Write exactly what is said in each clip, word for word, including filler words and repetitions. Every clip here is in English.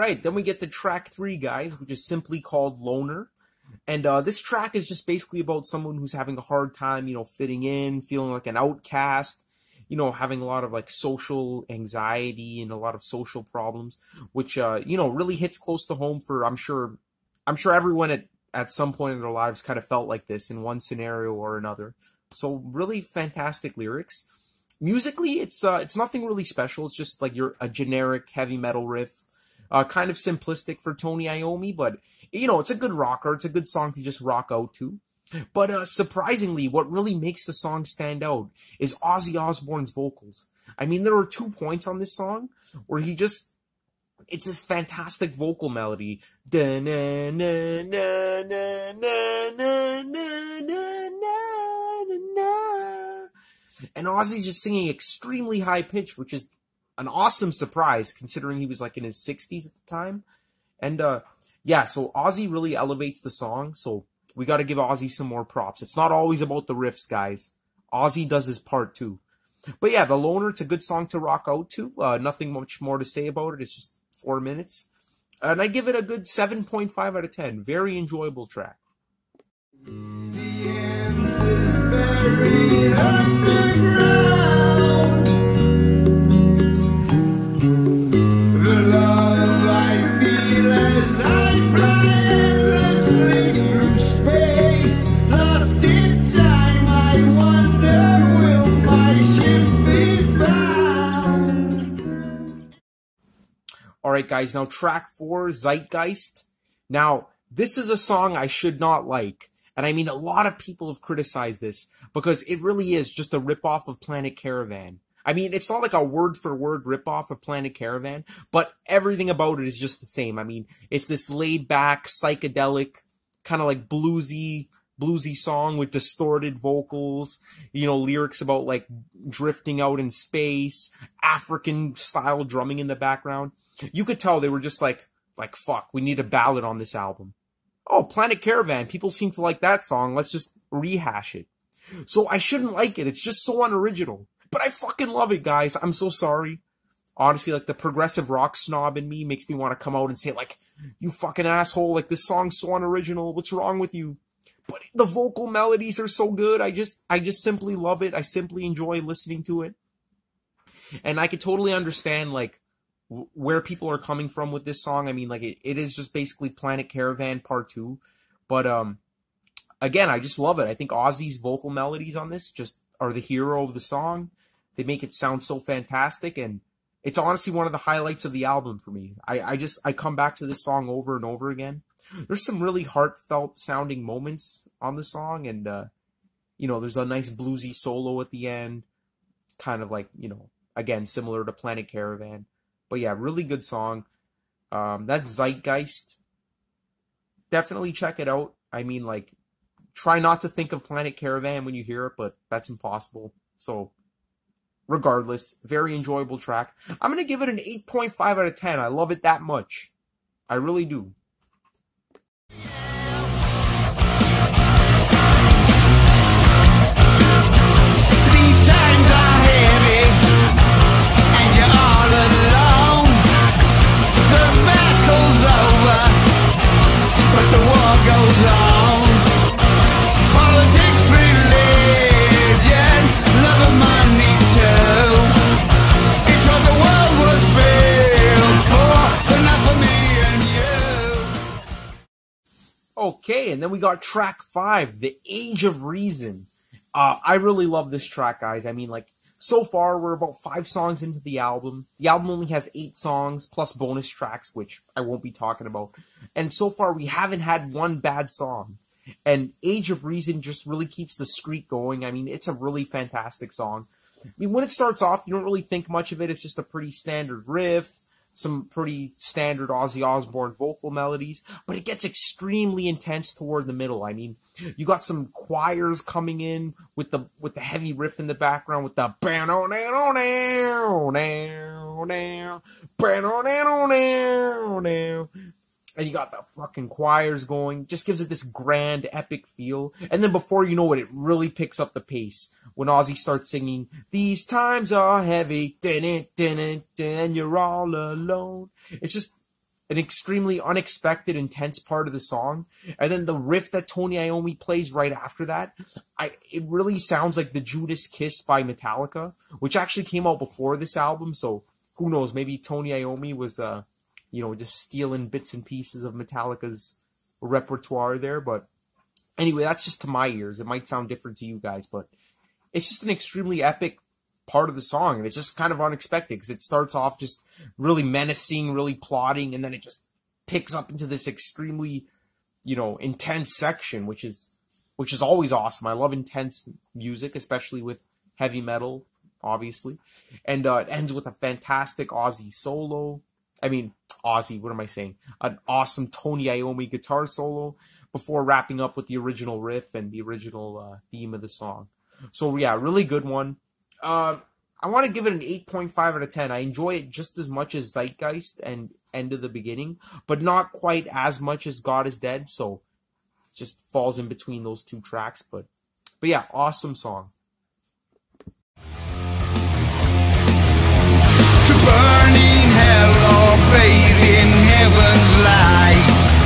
right, then we get to track three, guys, which is simply called Loner. And uh, this track is just basically about someone who's having a hard time, you know, fitting in, feeling like an outcast, you know, having a lot of like social anxiety and a lot of social problems, which, uh, you know, really hits close to home for, I'm sure, I'm sure everyone at, at some point in their lives kind of felt like this in one scenario or another. So really fantastic lyrics. Musically, it's uh, it's nothing really special. It's just like your a generic heavy metal riff, uh, kind of simplistic for Tony Iommi, but you know, it's a good rocker. It's a good song to just rock out to. But uh, surprisingly, what really makes the song stand out is Ozzy Osbourne's vocals. I mean, there are two points on this song where he just, it's this fantastic vocal melody. Da na na na na na na na na na na. And Ozzy's just singing extremely high pitch, which is an awesome surprise considering he was like in his sixties at the time. And uh, yeah, so Ozzy really elevates the song. So we got to give Ozzy some more props. It's not always about the riffs, guys. Ozzy does his part too. But yeah, The Loner, it's a good song to rock out to. Uh, nothing much more to say about it. It's just four minutes. And I give it a good seven point five out of ten. Very enjoyable track. The answer's buried underground. The love I feel as I fly endlessly through space. Lost in time, I wonder, will my ship be found? Alright guys, now track four, Zeitgeist. Now, this is a song I should not like. And I mean, a lot of people have criticized this because it really is just a ripoff of Planet Caravan. I mean, it's not like a word-for-word ripoff of Planet Caravan, but everything about it is just the same. I mean, it's this laid-back, psychedelic, kind of like bluesy, bluesy song with distorted vocals, you know, lyrics about like drifting out in space, African-style drumming in the background. You could tell they were just like, like, fuck, we need a ballad on this album. Oh, Planet Caravan, people seem to like that song, let's just rehash it. So I shouldn't like it, it's just so unoriginal. But I fucking love it, guys, I'm so sorry. Honestly, like, the progressive rock snob in me makes me want to come out and say, like, you fucking asshole, like, this song's so unoriginal, what's wrong with you? But the vocal melodies are so good, I just, I just simply love it, I simply enjoy listening to it. And I could totally understand, like, where people are coming from with this song. I mean, like, it, it is just basically Planet Caravan Part two. But, um, again, I just love it. I think Ozzy's vocal melodies on this just are the hero of the song. They make it sound so fantastic, and it's honestly one of the highlights of the album for me. I, I just, I come back to this song over and over again. There's some really heartfelt sounding moments on the song, and, uh, you know, there's a nice bluesy solo at the end. Kind of like, you know, again, similar to Planet Caravan. But yeah, really good song. Um, that's Zeitgeist. Definitely check it out. I mean, like, try not to think of Planet Caravan when you hear it, but that's impossible. So, regardless, very enjoyable track. I'm going to give it an eight point five out of ten. I love it that much. I really do. But the war goes on. Politics, religion, love and money too. It's what the world was built for, but not for me and you. Okay, and then we got track five, The Age of Reason. Uh, I really love this track, guys. I mean, like, so far, we're about five songs into the album. The album only has eight songs, plus bonus tracks, which I won't be talking about. And so far, we haven't had one bad song. And Age of Reason just really keeps the streak going. I mean, it's a really fantastic song. I mean, when it starts off, you don't really think much of it. It's just a pretty standard riff, some pretty standard Ozzy Osbourne vocal melodies, but it gets extremely intense toward the middle. I mean, you got some choirs coming in with the with the heavy riff in the background with the and you got the fucking choirs going. Just gives it this grand, epic feel. And then before you know it, it really picks up the pace when Ozzy starts singing, "These times are heavy, and you're all alone." It's just, an extremely unexpected, intense part of the song. And then the riff that Tony Iommi plays right after that, I it really sounds like the Judas Kiss by Metallica, which actually came out before this album. So who knows? Maybe Tony Iommi was, uh, you know, just stealing bits and pieces of Metallica's repertoire there. But anyway, that's just to my ears. It might sound different to you guys, but it's just an extremely epic part of the song, and it's just kind of unexpected because it starts off just really menacing, really plotting, and then it just picks up into this extremely, you know, intense section, which is which is always awesome. I love intense music, especially with heavy metal, obviously. And uh, it ends with a fantastic Ozzy solo. I mean, Ozzy, what am I saying? An awesome Tony Iommi guitar solo before wrapping up with the original riff and the original uh, theme of the song. So yeah, really good one. Uh, I want to give it an eight point five out of ten. I enjoy it just as much as Zeitgeist and End of the Beginning, but not quite as much as God is Dead, so it just falls in between those two tracks. But, but yeah, awesome song. To burning hell or bathe in heaven's light.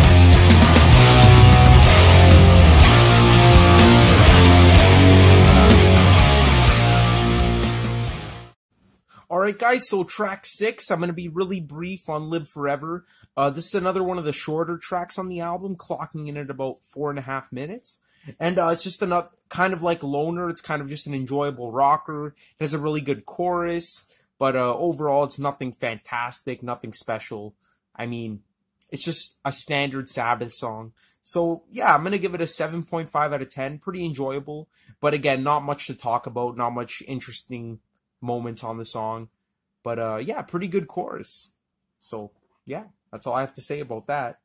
Alright guys, so track six, I'm going to be really brief on Live Forever. Uh, this is another one of the shorter tracks on the album, clocking in at about four and a half minutes. And uh, it's just another, kind of like Loner, it's kind of just an enjoyable rocker. It has a really good chorus, but uh, overall it's nothing fantastic, nothing special. I mean, it's just a standard Sabbath song. So yeah, I'm going to give it a seven point five out of ten, pretty enjoyable. But again, not much to talk about, not much interesting moments on the song, but uh yeah, pretty good chorus. So yeah, that's all I have to say about that.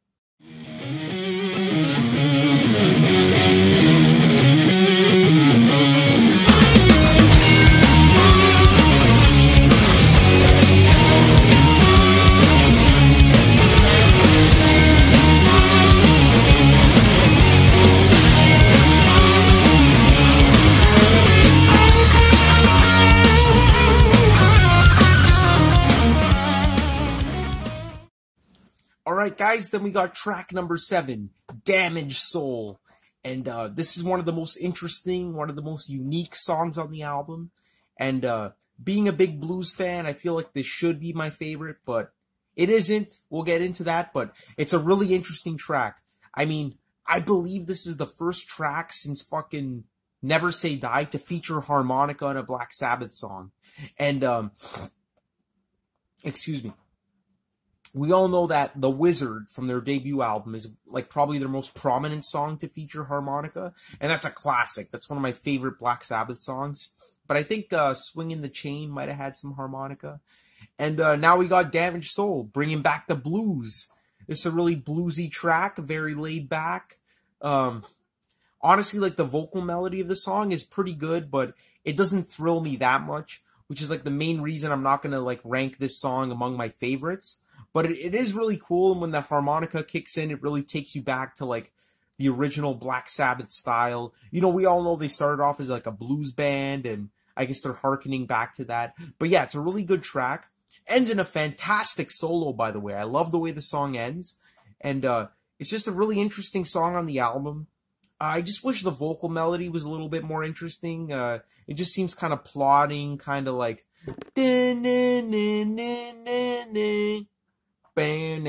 Alright guys, then we got track number seven, Damaged Soul. And uh, this is one of the most interesting, one of the most unique songs on the album. And uh, being a big blues fan, I feel like this should be my favorite, but it isn't. We'll get into that, but it's a really interesting track. I mean, I believe this is the first track since fucking Never Say Die to feature harmonica on a Black Sabbath song. And, um, excuse me. We all know that The Wizard from their debut album is like probably their most prominent song to feature harmonica. And that's a classic. That's one of my favorite Black Sabbath songs. But I think uh, Swingin' the Chain might have had some harmonica. And uh, now we got Damaged Soul, bringing back the blues. It's a really bluesy track, very laid back. Um, honestly, like the vocal melody of the song is pretty good, but it doesn't thrill me that much, which is like the main reason I'm not going to like rank this song among my favorites. But it, it is really cool, and when the harmonica kicks in, it really takes you back to, like, the original Black Sabbath style. You know, we all know they started off as, like, a blues band, and I guess they're hearkening back to that. But yeah, it's a really good track. Ends in a fantastic solo, by the way. I love the way the song ends. And uh, it's just a really interesting song on the album. Uh, I just wish the vocal melody was a little bit more interesting. Uh, it just seems kind of plodding, kind of like... And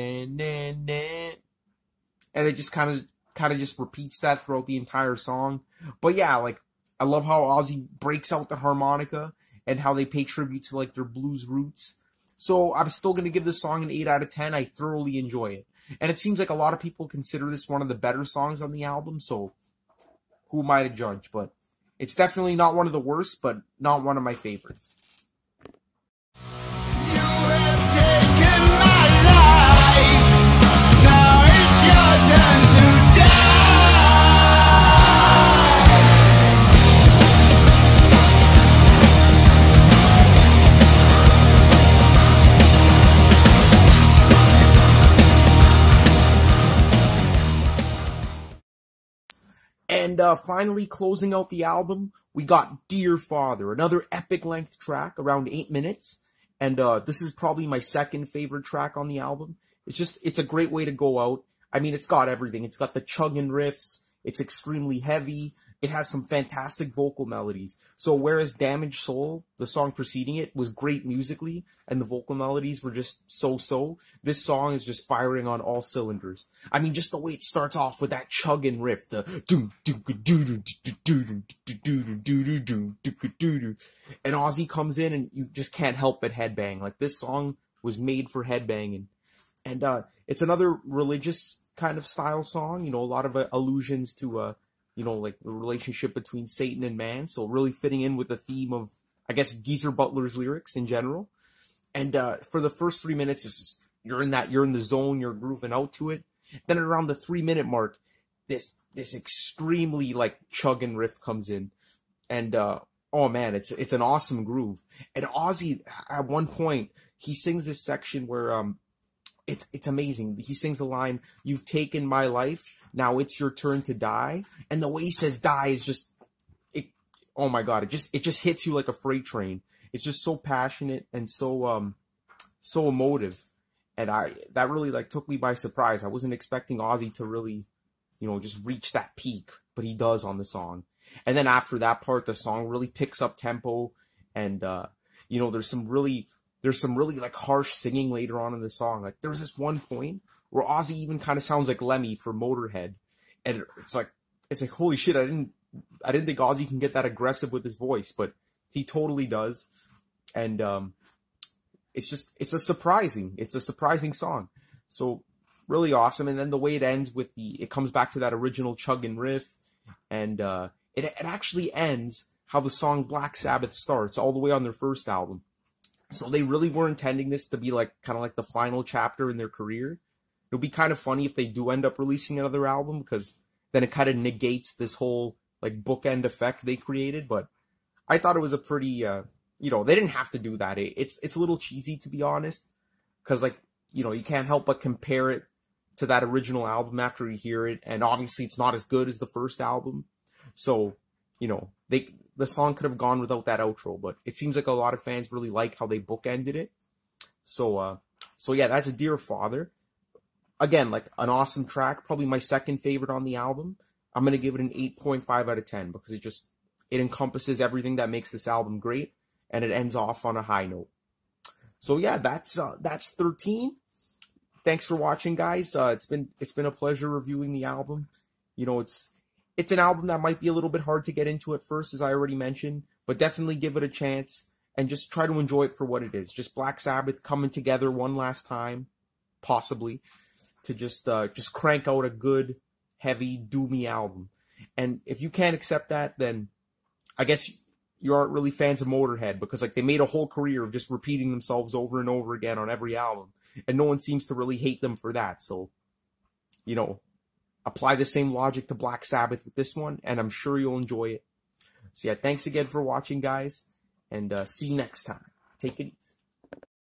it just kind of kind of just repeats that throughout the entire song. But yeah, like, I love how Ozzy breaks out the harmonica and how they pay tribute to, like, their blues roots. So I'm still going to give this song an eight out of ten. I thoroughly enjoy it. And it seems like a lot of people consider this one of the better songs on the album, so who am I to judge? But it's definitely not one of the worst, but not one of my favorites. And uh, finally, closing out the album, we got Dear Father, another epic length track, around eight minutes. And uh, this is probably my second favorite track on the album. It's just, it's a great way to go out. I mean, it's got everything. It's got the chugging riffs. It's extremely heavy. It has some fantastic vocal melodies. So whereas Damaged Soul, the song preceding it, was great musically, and the vocal melodies were just so-so, this song is just firing on all cylinders. I mean, just the way it starts off with that chugging riff, the doom doom doo doo doo doo doo doo doo doo, and Ozzy comes in and you just can't help but headbang. Like, this song was made for headbanging. And uh, it's another religious kind of style song, you know, a lot of uh, allusions to uh you know, like the relationship between Satan and man. So really fitting in with the theme of, I guess, Geezer Butler's lyrics in general. And uh, for the first three minutes, it's just, you're in that, you're in the zone, you're grooving out to it. Then around the three minute mark, this, this extremely like chugging riff comes in. And, uh, oh man, it's, it's an awesome groove. And Ozzy, at one point, he sings this section where, um, It's it's amazing. He sings the line, "You've taken my life, now it's your turn to die." And the way he says die is just, it, oh my god, it just it just hits you like a freight train. It's just so passionate and so um so emotive. And I that really like took me by surprise. I wasn't expecting Ozzy to really, you know, just reach that peak, but he does on the song. And then after that part, the song really picks up tempo, and uh, you know, there's some really There's some really like harsh singing later on in the song. Like there's this one point where Ozzy even kind of sounds like Lemmy for Motorhead, and it's like it's like holy shit! I didn't I didn't think Ozzy can get that aggressive with his voice, but he totally does. And um, it's just it's a surprising it's a surprising song. So really awesome. And then the way it ends with the it comes back to that original chugging riff, and uh, it it actually ends how the song Black Sabbath starts all the way on their first album. So they really were intending this to be like kind of like the final chapter in their career. It would be kind of funny if they do end up releasing another album, because then it kind of negates this whole like bookend effect they created. But I thought it was a pretty, uh, you know, they didn't have to do that. It, it's it's a little cheesy, to be honest, because like, you know, you can't help but compare it to that original album after you hear it, and obviously it's not as good as the first album. So, you know, they. The song could have gone without that outro, but it seems like a lot of fans really like how they bookended it. So, uh, so yeah, that's Dear Father. Again, like an awesome track, probably my second favorite on the album. I'm gonna give it an eight point five out of ten because it just it encompasses everything that makes this album great, and it ends off on a high note. So yeah, that's uh, that's thirteen. Thanks for watching, guys. Uh, it's been it's been a pleasure reviewing the album. You know, it's. It's an album that might be a little bit hard to get into at first, as I already mentioned, but definitely give it a chance and just try to enjoy it for what it is. Just Black Sabbath coming together one last time, possibly, to just uh, just crank out a good, heavy, doomy album. And if you can't accept that, then I guess you aren't really fans of Motorhead, because like they made a whole career of just repeating themselves over and over again on every album, and no one seems to really hate them for that. So, you know, apply the same logic to Black Sabbath with this one, and I'm sure you'll enjoy it. So yeah, thanks again for watching, guys, and uh, see you next time. Take it easy.